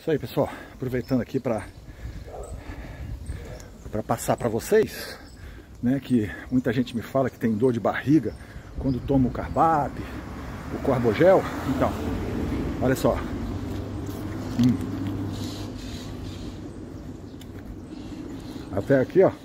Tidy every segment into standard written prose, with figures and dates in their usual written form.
Isso aí, pessoal, aproveitando aqui para passar para vocês, né, que muita gente me fala que tem dor de barriga quando toma o Carbap, o Carbogel. Então, olha só. Até aqui, ó.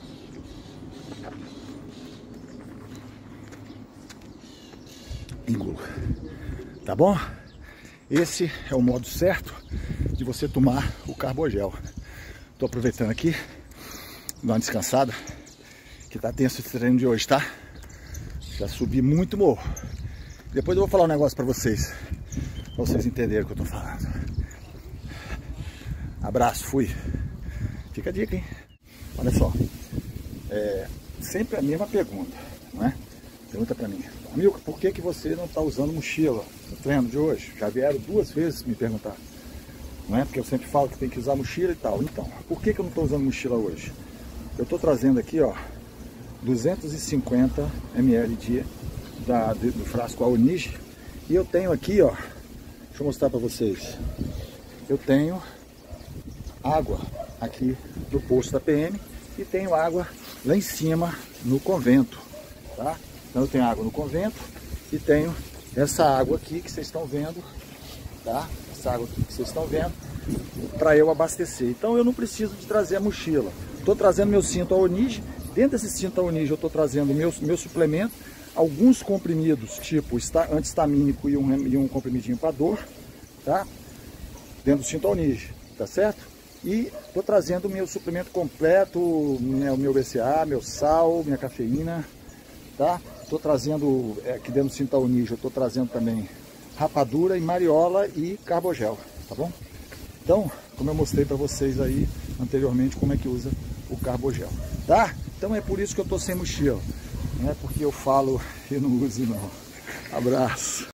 Engulo. Tá bom? Esse é o modo certo de você tomar o Carbogel. Tô aproveitando aqui, dar uma descansada, que tá tenso esse treino de hoje, tá? Já subi muito morro. Depois eu vou falar um negócio pra vocês entenderem o que eu tô falando. Abraço, fui. Fica a dica, hein? Olha só, sempre a mesma pergunta, não é? Pergunta pra mim: Amilcar, por que você não tá usando mochila no treino de hoje? Já vieram 2 vezes me perguntar, não é? Porque eu sempre falo que tem que usar mochila e tal. Então, por que eu não tô usando mochila hoje? Eu tô trazendo aqui, ó, 250 ml do frasco Aonige, e eu tenho aqui, ó, deixa eu mostrar pra vocês. Eu tenho água aqui no posto da PM e tenho água lá em cima no convento, tá? Então eu tenho água no convento e tenho essa água aqui que vocês estão vendo, tá? Essa água aqui que vocês estão vendo, para eu abastecer. Então eu não preciso de trazer a mochila. Estou trazendo meu cinto Aonige. Dentro desse cinto Aonige eu estou trazendo meu suplemento, alguns comprimidos tipo antihistamínico e um comprimidinho para dor, tá? Dentro do cinto Aonige, tá certo? E estou trazendo o meu suplemento completo, né, o meu BCA, meu sal, minha cafeína, tá? Estou trazendo, aqui dentro do cinto Aonige, eu estou trazendo também rapadura e mariola e Carbogel, tá bom? Então, como eu mostrei para vocês aí anteriormente como é que usa o Carbogel, tá? Então é por isso que eu estou sem mochila, não é porque eu falo e não uso não. Abraço!